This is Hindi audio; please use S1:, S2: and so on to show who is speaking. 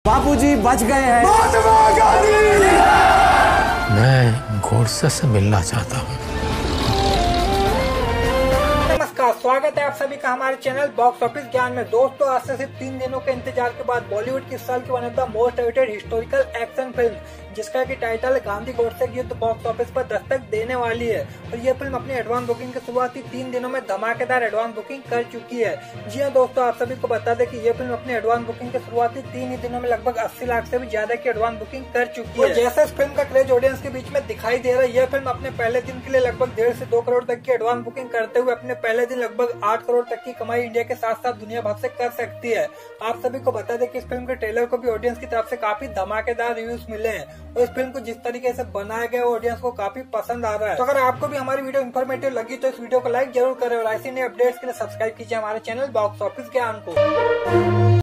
S1: बापूजी बच गए हैं।
S2: महात्मा गांधी।
S3: मैं गोडसे से मिलना चाहता हूँ।
S4: नमस्कार, स्वागत है आप सभी का हमारे चैनल बॉक्स ऑफिस ज्ञान में। दोस्तों, आज से सिर्फ 3 दिनों के इंतजार के बाद बॉलीवुड की इस साल की one of the most awaited historical action film, जिसका की टाइटल है गांधी गोडसे की युद्ध, बॉक्स ऑफिस पर दस्तक देने वाली है। और ये फिल्म अपनी एडवांस बुकिंग की शुरुआती 3 दिनों में धमाकेदार एडवांस बुकिंग कर चुकी है। जी हाँ दोस्तों, आप सभी को बता दें कि ये फिल्म अपनी एडवांस बुकिंग के शुरुआती 3 ही दिनों में लगभग 80 लाख से भी ज्यादा की एडवांस बुकिंग कर चुकी है। जैसे इस फिल्म का क्रेज ऑडियंस के बीच में दिखाई दे रहा है, यह फिल्म अपने पहले दिन के लिए लगभग 1.5 से 2 करोड़ तक की एडवांस बुकिंग करते हुए अपने पहले दिन लगभग 8 करोड़ तक की कमाई इंडिया के साथ साथ दुनिया भर से कर सकती है। आप सभी को बता दें कि इस फिल्म के ट्रेलर को भी ऑडियंस की तरफ से काफी धमाकेदार रिव्यूज मिले हैं और इस फिल्म को जिस तरीके से बनाया गया है ऑडियंस को काफी पसंद आ रहा है। तो अगर आपको भी हमारी वीडियो इन्फॉर्मेटिव लगी तो इस वीडियो को लाइक जरूर करें और ऐसी नई अपडेट्स के लिए सब्सक्राइब कीजिए हमारे चैनल बॉक्स ऑफिस ज्ञान को।